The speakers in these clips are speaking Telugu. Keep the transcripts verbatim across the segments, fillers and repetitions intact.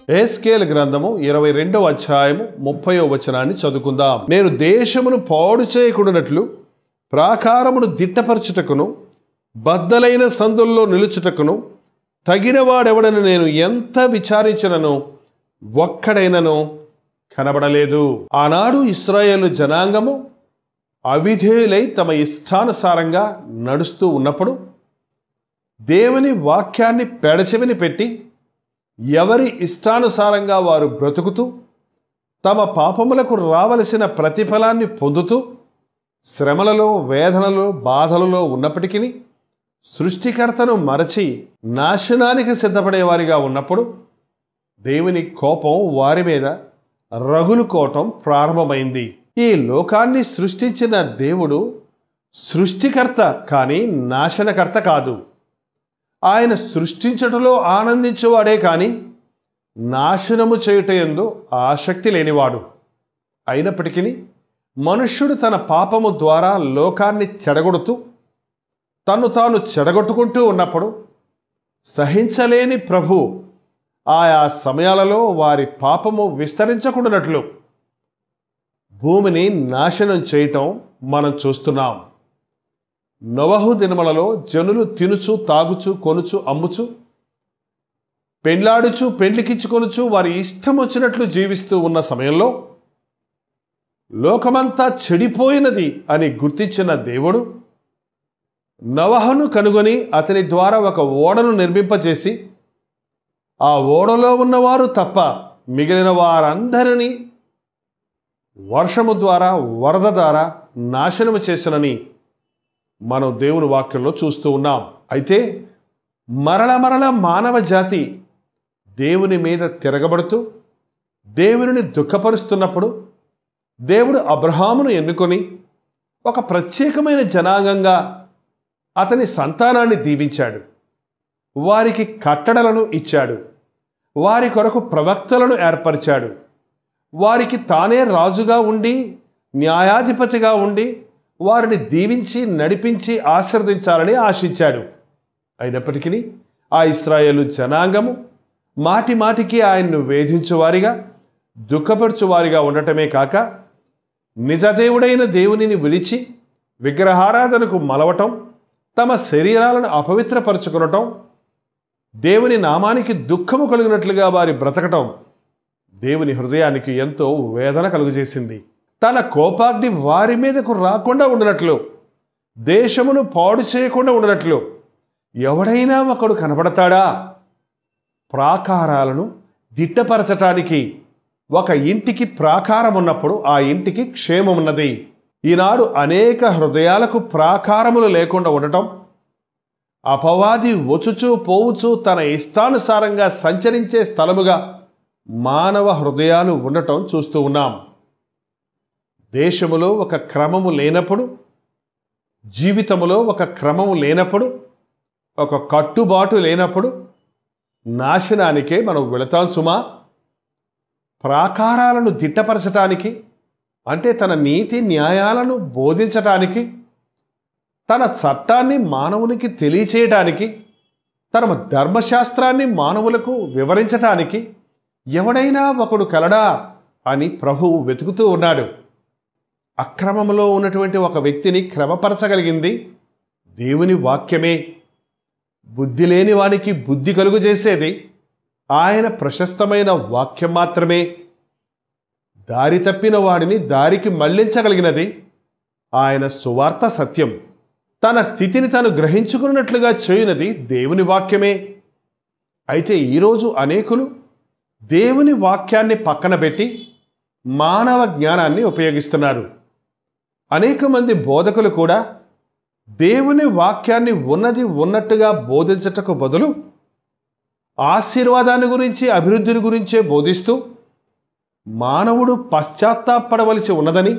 ఎహెజ్కేలు గ్రంథము ఇరవై రెండవ అధ్యాయము ముప్పైవ వచనాన్ని చదువుకుందాం. నేను దేశమును పాడు చేయకుండానట్లు ప్రాకారమును దిట్టపరచుటకును బద్దలైన సందుల్లో నిలుచుటకును తగినవాడెవడని నేను ఎంత విచారించినను ఒక్కడైనను కనబడలేదు. ఆనాడు ఇశ్రాయేలు జనాంగము అవిధేయులై తమ ఇష్టానుసారంగా నడుస్తూ ఉన్నప్పుడు దేవుని వాక్యాన్ని పెడచెవిని పెట్టి ఎవరి ఇష్టానుసారంగా వారు బ్రతుకుతూ తమ పాపములకు రావలసిన ప్రతిఫలాన్ని పొందుతూ శ్రమలలో వేదనలో బాధలలో ఉన్నప్పటికీ సృష్టికర్తను మరచి నాశనానికి సిద్ధపడేవారిగా ఉన్నప్పుడు దేవుని కోపం వారి మీద రగులుకోవటం ప్రారంభమైంది. ఈ లోకాన్ని సృష్టించిన దేవుడు సృష్టికర్త కానీ నాశనకర్త కాదు. ఆయన సృష్టించటంలో ఆనందించేవాడే కానీ నాశనము చేయుటయందు ఆసక్తి లేనివాడు. అయినప్పటికీ మనుష్యుడు తన పాపము ద్వారా లోకాన్ని చెడగొడుతూ తను తాను చెడగొట్టుకుంటూ ఉన్నప్పుడు సహించలేని ప్రభు ఆయా సమయాలలో వారి పాపము విస్తరించకుండానట్లు భూమిని నాశనం చేయటం మనం చూస్తున్నాం. నోవహు దినములలో జనులు తినుచు తాగుచు కొనుచు అమ్ముచు పెండ్లాడుచు పెండ్లికిచ్చుకొనుచు వారి ఇష్టం వచ్చినట్లు జీవిస్తూ ఉన్న సమయంలో లోకమంతా చెడిపోయినది అని గుర్తించిన దేవుడు నోవహును కనుగొని అతని ద్వారా ఒక ఓడను నిర్మింపచేసి ఆ ఓడలో ఉన్నవారు తప్ప మిగిలిన వారందరినీ వర్షము ద్వారా వరద ద్వారా నాశనము చేసినని మనం దేవుని వాక్యంలో చూస్తూ ఉన్నాం. అయితే మరల మరల మానవ జాతి దేవుని మీద తిరగబడుతూ దేవుని దుఃఖపరుస్తున్నప్పుడు దేవుడు అబ్రహామును ఎన్నుకొని ఒక ప్రత్యేకమైన జనాంగంగా అతని సంతానాన్ని దీవించాడు. వారికి కట్టడలను ఇచ్చాడు. వారి కొరకు ప్రవక్తలను ఏర్పరిచాడు. వారికి తానే రాజుగా ఉండి న్యాయాధిపతిగా ఉండి వారిని దీవించి నడిపించి ఆశీర్వదించాలని ఆశించాడు. అయినప్పటికీ ఆ ఇశ్రాయేలు జనాంగము మాటి మాటికి ఆయన్ను వేధించువారిగా దుఃఖపరచువారిగా ఉండటమే కాక నిజదేవుడైన దేవునిని విలిచి విగ్రహారాధనకు మలవటం, తమ శరీరాలను అపవిత్రపరచుకునటం, దేవుని నామానికి దుఃఖము కలిగినట్లుగా వారి బ్రతకటం దేవుని హృదయానికి ఎంతో వేదన కలుగజేసింది. తన కోపాగ్ని వారి మీదకు రాకుండా ఉండినట్లు, దేశమును పాడు చేయకుండా ఉండినట్లు ఎవడైనా ఒకడు కనబడతాడా? ప్రాకారాలను దిట్టపరచటానికి ఒక ఇంటికి ప్రాకారం ఉన్నప్పుడు ఆ ఇంటికి క్షేమమున్నది. ఈనాడు అనేక హృదయాలకు ప్రాకారములు లేకుండా ఉండటం, అపవాది వచ్చుచూ పోవుచూ తన ఇష్టానుసారంగా సంచరించే స్థలముగా మానవ హృదయాలు ఉండటం చూస్తూ ఉన్నాం. దేశములో ఒక క్రమము లేనప్పుడు, జీవితములో ఒక క్రమము లేనప్పుడు, ఒక కట్టుబాటు లేనప్పుడు నాశనానికే మనం వెళతాం సుమా. ప్రాకారాలను దిట్టపరచటానికి అంటే తన నీతి న్యాయాలను బోధించటానికి, తన చట్టాన్ని మానవునికి తెలియచేయటానికి, తన ధర్మశాస్త్రాన్ని మానవులకు వివరించటానికి ఎవడైనా ఒకడు కలడా అని ప్రభువు వెతుకుతూ ఉన్నాడు. అక్రమంలో ఉన్నటువంటి ఒక వ్యక్తిని క్రమపరచగలిగింది దేవుని వాక్యమే. బుద్ధి లేని వానికి బుద్ధి కలుగు చేసేది ఆయన ప్రశస్తమైన వాక్యం మాత్రమే. దారి తప్పిన వాడిని దారికి మళ్లించగలిగినది ఆయన సువార్త సత్యం. తన స్థితిని తాను గ్రహించుకున్నట్లుగా చేయునది దేవుని వాక్యమే. అయితే ఈరోజు అనేకులు దేవుని వాక్యాన్ని పక్కన పెట్టి మానవ జ్ఞానాన్ని ఉపయోగిస్తున్నారు. అనేక మంది బోధకులు కూడా దేవుని వాక్యాన్ని ఉన్నది ఉన్నట్టుగా బోధించటకు బదులు ఆశీర్వాదాన్ని గురించి అభివృద్ధిని గురించే బోధిస్తూ మానవుడు పశ్చాత్తాపడవలసి ఉన్నదని,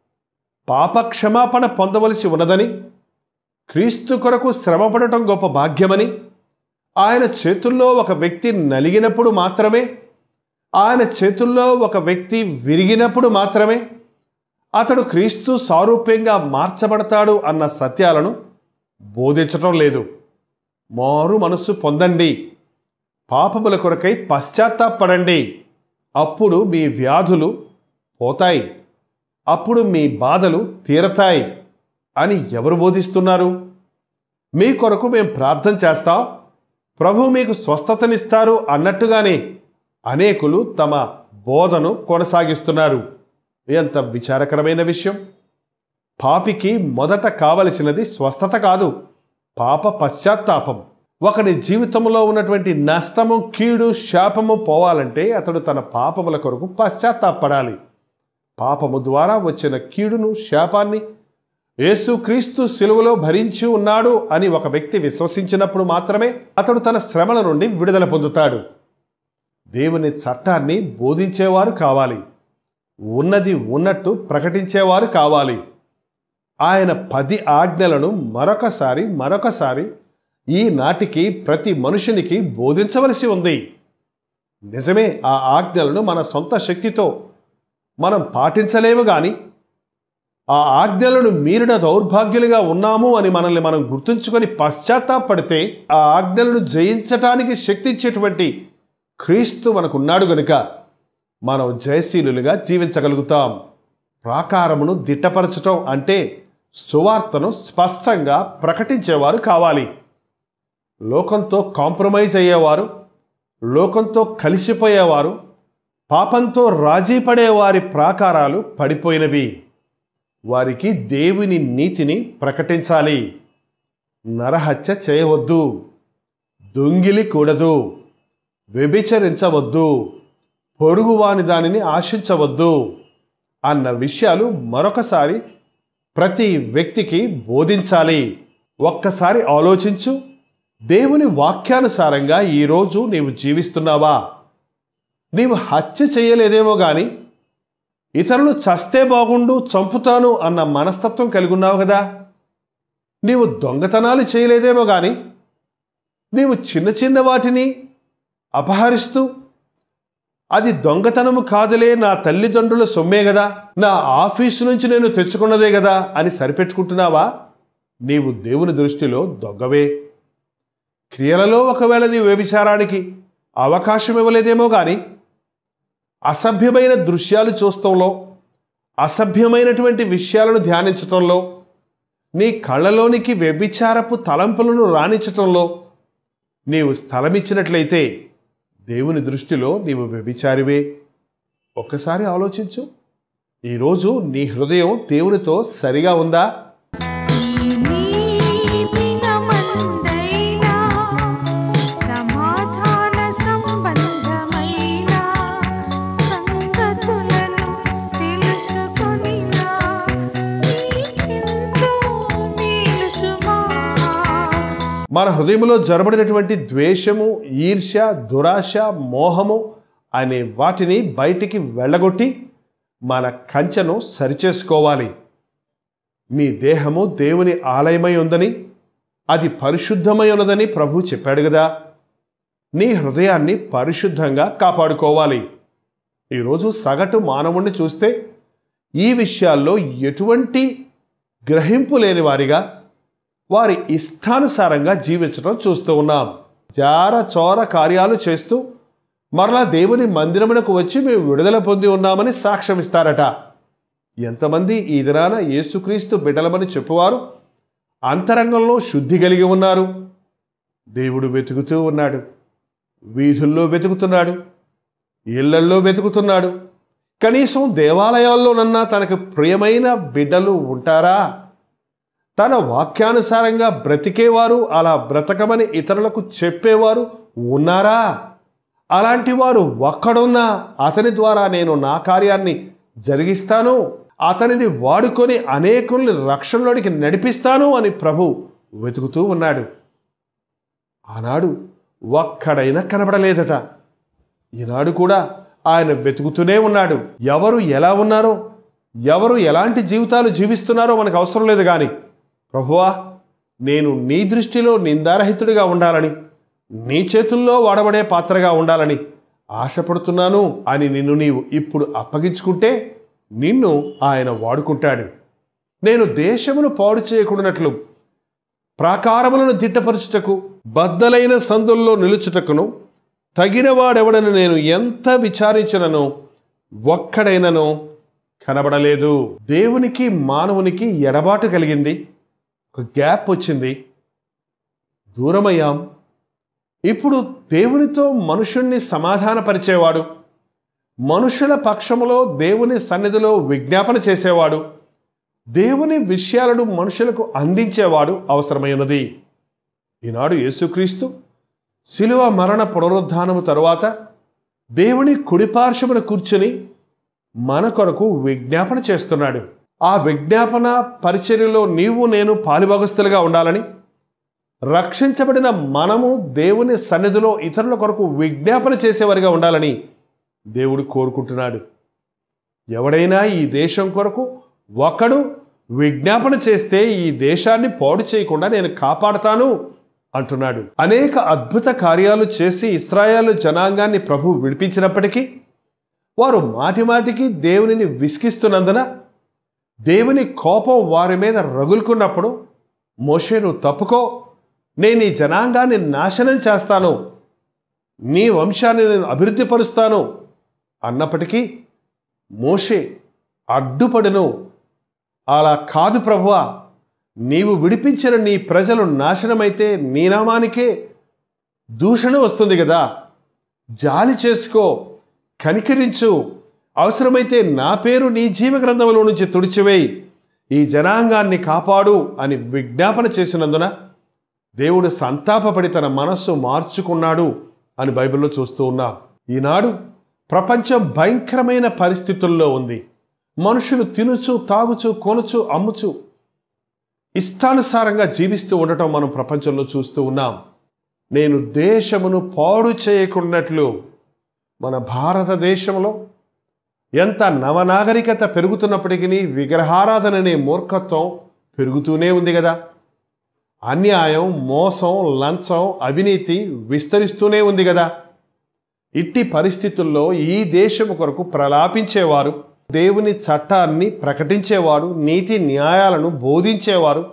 పాపక్షమాపణ పొందవలసి ఉన్నదని, క్రీస్తు కొరకు శ్రమపడటం గొప్ప భాగ్యమని, ఆయన చేతుల్లో ఒక వ్యక్తి నలిగినప్పుడు మాత్రమే, ఆయన చేతుల్లో ఒక వ్యక్తి విరిగినప్పుడు మాత్రమే అతడు క్రీస్తు సారూప్యంగా మార్చబడతాడు అన్న సత్యాలను బోధించటం లేదు. మారు మనస్సు పొందండి, పాపముల కొరకై పశ్చాత్తాపడండి, అప్పుడు మీ వ్యాధులు పోతాయి, అప్పుడు మీ బాధలు తీరతాయి అని ఎవరు బోధిస్తున్నారు? మీ కొరకు మేము ప్రార్థన చేస్తాం, ప్రభు మీకు స్వస్థతనిస్తారు అన్నట్టుగానే అనేకులు తమ బోధను కొనసాగిస్తున్నారు. ఎంత విచారకరమైన విషయం! పాపికి మొదట కావలసినది స్వస్థత కాదు, పాప పశ్చాత్తాపం. ఒకడి జీవితంలో ఉన్నటువంటి నష్టము, కీడు, శాపము పోవాలంటే అతడు తన పాపముల కొరకు పశ్చాత్తాపడాలి. పాపము ద్వారా వచ్చిన కీడును, శాపాన్ని యేసుక్రీస్తు సిలువలో భరించి ఉన్నాడు అని ఒక వ్యక్తి విశ్వసించినప్పుడు మాత్రమే అతడు తన శ్రమల నుండి విడుదల పొందుతాడు. దేవుని చట్టాన్ని బోధించేవారు కావాలి, ఉన్నది ఉన్నట్టు ప్రకటించేవారు కావాలి. ఆయన పది ఆజ్ఞలను మరొకసారి మరొకసారి ఈనాటికి ప్రతి మనుషునికి బోధించవలసి ఉంది. నిజమే, ఆ ఆజ్ఞలను మన సొంత శక్తితో మనం పాటించలేము, కానీ ఆ ఆజ్ఞలను మీరిన దౌర్భాగ్యులుగా ఉన్నాము అని మనల్ని మనం గుర్తుంచుకొని పశ్చాత్తాపడితే ఆ ఆజ్ఞలను జయించటానికి శక్తి ఇచ్చేటువంటి క్రీస్తు మనకున్నాడు గనుక మనం జయశీలులుగా జీవించగలుగుతాం. ప్రాకారమును దిట్టపరచటం అంటే సువార్తను స్పష్టంగా ప్రకటించేవారు కావాలి. లోకంతో కాంప్రమైజ్ అయ్యేవారు, లోకంతో కలిసిపోయేవారు, పాపంతో రాజీ పడేవారి ప్రాకారాలు పడిపోయినవి. వారికి దేవుని నీతిని ప్రకటించాలి. నరహత్య చేయవద్దు, దొంగిలి కూడదు, వ్యభిచరించవద్దు, పొరుగువాని దానిని ఆశించవద్దు అన్న విషయాలు మరొకసారి ప్రతి వ్యక్తికి బోధించాలి. ఒక్కసారి ఆలోచించు, దేవుని వాక్యానుసారంగా ఈరోజు నీవు జీవిస్తున్నావా? నీవు హత్య చేయలేదేమో కానీ ఇతరులు చస్తే బాగుండు, చంపుతాను అన్న మనస్తత్వం కలిగి ఉన్నావు కదా. నీవు దొంగతనాలు చేయలేదేమో కానీ నీవు చిన్న చిన్న వాటిని అపహరిస్తూ అది దొంగతనము కాదులే, నా తల్లిదండ్రుల సొమ్మే కదా, నా ఆఫీసు నుంచి నేను తెచ్చుకున్నదే కదా అని సరిపెట్టుకుంటున్నావా? నీవు దేవుని దృష్టిలో దొంగవే. క్రియలలో ఒకవేళ నీవు వ్యభిచారానికి అవకాశం ఇవ్వలేదేమో కానీ అసభ్యమైన దృశ్యాలు చూస్తంలో, అసభ్యమైనటువంటి విషయాలను ధ్యానించటంలో, నీ కళ్ళలోనికి వ్యభిచారపు తలంపులను రాణించటంలో నీవు స్థలమిచ్చినట్లయితే దేవుని దృష్టిలో నీవు వ్యభిచారివే. ఒక్కసారి ఆలోచించు, ఈరోజు నీ హృదయం దేవునితో సరిగా ఉందా? మన హృదయంలో జరబడినటువంటి ద్వేషము, ఈర్ష్య, దురాశ, మోహము అనే వాటిని బయటికి వెళ్ళగొట్టి మన కంచెను సరిచేసుకోవాలి. మీ దేహము దేవుని ఆలయమై ఉందని, అది పరిశుద్ధమై ఉన్నదని ప్రభు చెప్పాడు కదా. నీ హృదయాన్ని పరిశుద్ధంగా కాపాడుకోవాలి. ఈరోజు సగటు మానవుణ్ణి చూస్తే ఈ విషయాల్లో ఎటువంటి గ్రహింపు లేని వారిగా వారి ఇష్టానుసారంగా జీవించడం చూస్తూ ఉన్నాం. జార చోర కార్యాలు చేస్తూ మరలా దేవుని మందిరమునకు వచ్చి మేము విడుదల పొంది ఉన్నామని సాక్ష్యం ఇస్తారట. ఎంతమంది ఈ దినాన యేసుక్రీస్తు బిడ్డలమని చెప్పువారు అంతరంగంలో శుద్ధి కలిగి ఉన్నారు? దేవుడు వెతుకుతూ ఉన్నాడు, వీధుల్లో వెతుకుతున్నాడు, ఇళ్లల్లో వెతుకుతున్నాడు. కనీసం దేవాలయాల్లోనన్నా తనకు ప్రియమైన బిడ్డలు ఉంటారా? తన వాక్యానుసారంగా బ్రతికేవారు, అలా బ్రతకమని ఇతరులకు చెప్పేవారు ఉన్నారా? అలాంటి వారు ఒక్కడున్నా అతని ద్వారా నేను నా కార్యాన్ని జరిగిస్తాను, అతనిని వాడుకొని అనేకుల్ని రక్షణలోనికి నడిపిస్తాను అని ప్రభు వెతుకుతూ ఉన్నాడు. ఆనాడు ఒక్కడైనా కనబడలేదట. ఈనాడు కూడా ఆయన వెతుకుతూనే ఉన్నాడు. ఎవరు ఎలా ఉన్నారో, ఎవరు ఎలాంటి జీవితాలు జీవిస్తున్నారో మనకు అవసరం లేదు, కానీ ప్రభువా, నేను నీ దృష్టిలో నిందారహితుడిగా ఉండాలని, నీ చేతుల్లో వాడబడే పాత్రగా ఉండాలని ఆశపడుతున్నాను అని నిన్ను నీవు ఇప్పుడు అప్పగించుకుంటే నిన్ను ఆయన వాడుకుంటాడు. నేను దేశమును పాడు చేయకూడనట్లు ప్రాకారములను దిట్టపరచుటకు, బద్దలైన సందుల్లో నిలుచుటకును, తగినవాడెవడని నేను ఎంత విచారించినను ఒక్కడైనను కనబడలేదు. దేవునికి మానవునికి ఎడబాటు కలిగింది, ఒక గ్యాప్ వచ్చింది, దూరమయ్యాం. ఇప్పుడు దేవునితో మనుషుణ్ణి సమాధానపరిచేవాడు, మనుషుల పక్షములో దేవుని సన్నిధిలో విజ్ఞాపన చేసేవాడు, దేవుని విషయాలను మనుషులకు అందించేవాడు అవసరమైనది. ఈనాడు యేసుక్రీస్తు శిలువ మరణ పునరుద్ధానము తరువాత దేవుని కుడిపార్శ్వమున కూర్చుని మన కొరకు విజ్ఞాపన చేస్తున్నాడు. ఆ విజ్ఞాపన పరిచర్యలో నీవు నేను పాలుభాగస్తులుగా ఉండాలని, రక్షించబడిన మనము దేవుని సన్నిధిలో ఇతరుల కొరకు విజ్ఞాపన చేసేవారిగా ఉండాలని దేవుడు కోరుకుంటున్నాడు. ఎవడైనా ఈ దేశం కొరకు ఒకడు విజ్ఞాపన చేస్తే ఈ దేశాన్ని పాడు చేయకుండా నేను కాపాడతాను అంటున్నాడు. అనేక అద్భుత కార్యాలు చేసి ఇశ్రాయేలు జనాంగాన్ని ప్రభువు విడిపించినప్పటికీ వారు మాటిమాటికి దేవునిని విసిగిస్తున్నందున దేవుని కోపం వారి మీద రగులుకున్నప్పుడు, మోషే నువ్వు తప్పుకో, నేను ఈ జనాంగాన్ని నాశనం చేస్తాను, నీ వంశాన్ని నేను అభివృద్ధి పరుస్తాను అన్నప్పటికీ మోషే అడ్డుపడును. అలా కాదు ప్రభువా, నీవు విడిపించిన నీ ప్రజలు నాశనమైతే నీ నామానికే దూషణ వస్తుంది కదా, జాలి చేసుకో, కనికరించు, అవసరమైతే నా పేరు నీ జీవగ్రంథంలో నుంచి తుడిచివేయి, ఈ జనాంగాన్ని కాపాడు అని విజ్ఞాపన చేసినందున దేవుడు సంతాపపడి తన మనస్సు మార్చుకున్నాడు అని బైబిల్లో చూస్తూ ఉన్నాం. ఈనాడు ప్రపంచం భయంకరమైన పరిస్థితుల్లో ఉంది. మనుషులు తినుచు, తాగుచు, కొనుచు, అమ్ముచు ఇష్టానుసారంగా జీవిస్తూ ఉండటం మనం ప్రపంచంలో చూస్తూ ఉన్నాం. నేను దేశమును పాడు చేయకున్నట్లు మన భారతదేశంలో ఎంత నవనాగరికత పెరుగుతున్నప్పటికీ విగ్రహారాధన అనే మూర్ఖత్వం పెరుగుతూనే ఉంది కదా. అన్యాయం, మోసం, లంచం, అవినీతి విస్తరిస్తూనే ఉంది కదా. ఇట్టి పరిస్థితుల్లో ఈ దేశము కొరకు ప్రలాపించేవారు, దేవుని చట్టాన్ని ప్రకటించేవారు, నీతి న్యాయాలను బోధించేవారు,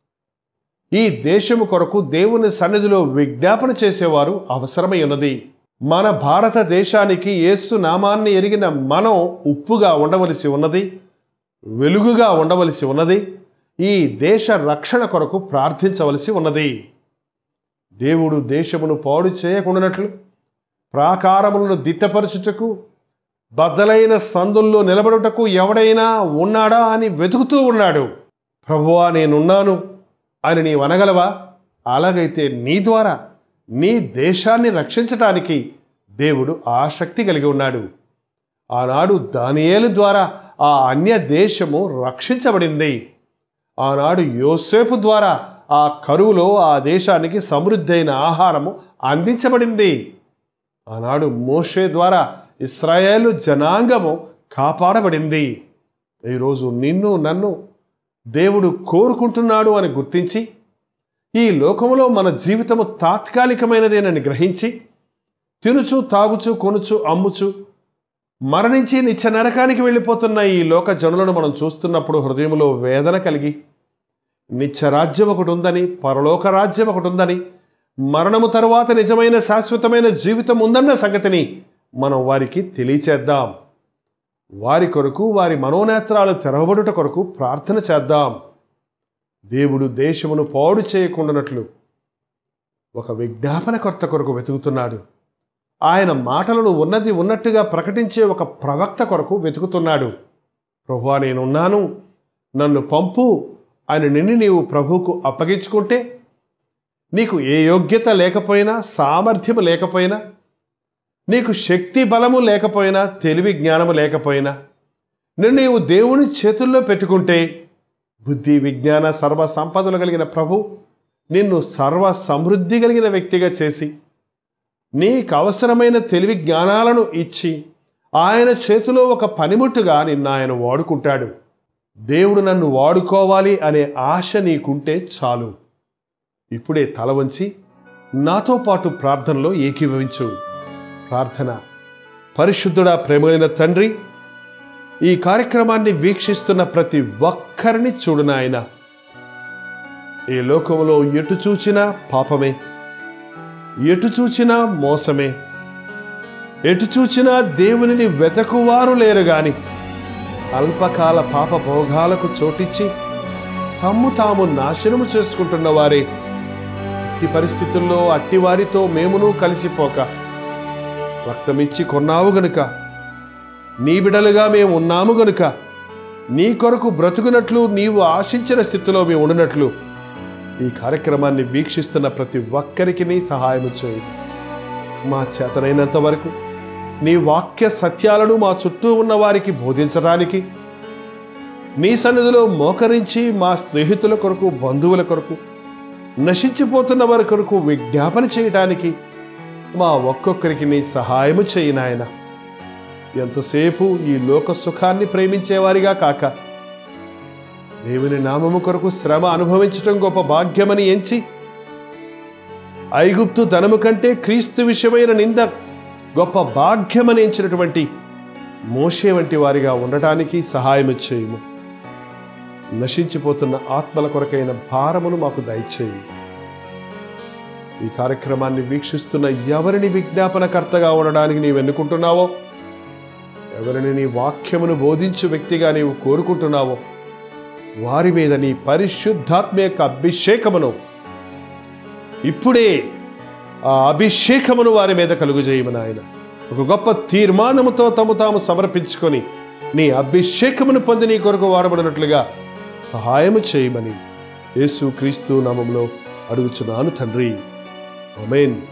ఈ దేశము కొరకు దేవుని సన్నిధిలో విజ్ఞాపన చేసేవారు అవసరమై ఉన్నది. మన భారతదేశానికి యేసు నామాన్ని ఎరిగిన మనం ఉప్పుగా ఉండవలసి ఉన్నది, వెలుగుగా ఉండవలసి ఉన్నది, ఈ దేశ రక్షణ కొరకు ప్రార్థించవలసి ఉన్నది. దేవుడు దేశమును పాడు చేయకుండానట్లు ప్రాకారములను దిట్టపరచుటకు, బద్దలైన సందుల్లో నిలబడుటకు ఎవడైనా ఉన్నాడా అని వెతుకుతూ ఉన్నాడు. ప్రభువా నేనున్నాను అని నీవు అనగలవా? అలాగైతే నీ ద్వారా నీ దేశాన్ని రక్షించటానికి దేవుడు ఆసక్తి కలిగి ఉన్నాడు. ఆనాడు దానియేలు ద్వారా ఆ అన్య దేశము రక్షించబడింది. ఆనాడు యోసేపు ద్వారా ఆ కరువులో ఆ దేశానికి సమృద్ధైన ఆహారము అందించబడింది. ఆనాడు మోషే ద్వారా ఇశ్రాయేలు జనాంగము కాపాడబడింది. ఈరోజు నిన్ను నన్ను దేవుడు కోరుకుంటున్నాడు అని గుర్తించి, ఈ లోకంలో మన జీవితము తాత్కాలికమైనదేనని గ్రహించి, తినుచు, తాగుచు, కొనుచు, అమ్ముచు మరణించి నిత్య నరకానికి వెళ్ళిపోతున్న ఈ లోక జనులను మనం చూస్తున్నప్పుడు హృదయంలో వేదన కలిగి, నిత్య రాజ్యం ఒకటి ఉందని, పరలోక రాజ్యం ఒకటి ఉందని, మరణము తరువాత నిజమైన శాశ్వతమైన జీవితం ఉందన్న సంగతిని మనం వారికి తెలియచేద్దాం. వారి కొరకు, వారి మనోనేత్రాలు తెరవబడుట కొరకు ప్రార్థన చేద్దాం. దేవుడు దేశమును పాడు చేయకుండానట్లు ఒక విజ్ఞాపనకర్త కొరకు వెతుకుతున్నాడు. ఆయన మాటలను ఉన్నది ఉన్నట్టుగా ప్రకటించే ఒక ప్రవక్త కొరకు వెతుకుతున్నాడు. ప్రభువా నేనున్నాను, నన్ను పంపు అని నిన్ను నీవు ప్రభువుకు అప్పగించుకుంటే, నీకు ఏ యోగ్యత లేకపోయినా, సామర్థ్యము లేకపోయినా, నీకు శక్తి బలము లేకపోయినా, తెలివి జ్ఞానము లేకపోయినా, నిన్ను నీవు దేవుని చేతుల్లో పెట్టుకుంటే, బుద్ధి విజ్ఞాన సర్వ సంపదలు కలిగిన ప్రభు నిన్ను సర్వ సమృద్ధి కలిగిన వ్యక్తిగా చేసి, నీకు అవసరమైన తెలివి జ్ఞానాలను ఇచ్చి, ఆయన చేతిలో ఒక పనిముట్టుగా నిన్ను ఆయన వాడుకుంటాడు. దేవుడు నన్ను వాడుకోవాలి అనే ఆశ నీకుంటే చాలు. ఇప్పుడే తల వంచి నాతో పాటు ప్రార్థనలో ఏకీభవించు. ప్రార్థన. పరిశుద్ధుడా, ప్రేమైన తండ్రి, ఈ కార్యక్రమాన్ని వీక్షిస్తున్న ప్రతి ఒక్కరిని చూడు నాయన. ఈ లోకంలో ఎటు చూచినా పాపమే, ఎటు చూచినా మోసమే, ఎటు చూచినా దేవునిని వెతకువారు లేరు గాని అల్పకాల పాప భోగాలకు చోటిచ్చి తమ్ము తాము నాశనము చేసుకుంటున్న వారే. ఈ పరిస్థితుల్లో అట్టివారితో మేమును కలిసిపోక రక్తమిచ్చి కొన్నావు గనుక, నీ బిడలుగా మేము ఉన్నాము గనుక, నీ కొరకు బ్రతుకున్నట్లు నీవు ఆశించిన స్థితిలో మేము ఉండినట్లు ఈ కార్యక్రమాన్ని వీక్షిస్తున్న ప్రతి ఒక్కరికి నీ సహాయం చేయి. మా చేతనైనంత వరకు నీ వాక్య సత్యాలను మా చుట్టూ ఉన్న వారికి బోధించడానికి, నీ సన్నిధిలో మోకరించి మా స్నేహితుల కొరకు, బంధువుల కొరకు, నశించిపోతున్న వారి కొరకు విజ్ఞాపన చేయడానికి మా ఒక్కొక్కరికి నీ సహాయము చేయి నాయన. ఎంతసేపు ఈ లోక సుఖాన్ని ప్రేమించేవారిగా కాక దేవుని నామము కొరకు శ్రమ అనుభవించటం గొప్ప భాగ్యమని ఎంచి, ఐగుప్తు ధనము కంటే క్రీస్తు విషయమైన నింద గొప్ప భాగ్యమని ఎంచినటువంటి మోషే వంటి వారిగా ఉండటానికి సహాయము చేయము. నశించిపోతున్న ఆత్మల కొరకైన భారమును మాకు దయచేయి. ఈ కార్యక్రమాన్ని వీక్షిస్తున్న ఎవరిని విజ్ఞాపనకర్తగా ఉండడానికి నీవు ఎన్నుకుంటున్నావో, ఎవరిని నీ వాక్యమును బోధించు వ్యక్తిగా నీవు కోరుకుంటున్నావో వారి మీద నీ పరిశుద్ధాత్మ యొక్క అభిషేకమును ఇప్పుడే ఆ అభిషేకమును వారి మీద కలుగుజేయమని ఆయన ఒక గొప్ప తీర్మానముతో తము తాము సమర్పించుకొని నీ అభిషేకమును పొంది నీ కొరకు వాడబడినట్లుగా సహాయము చేయమని యేసు క్రీస్తు నామములో అడుగుచున్నాను తండ్రి. ఆమేన్.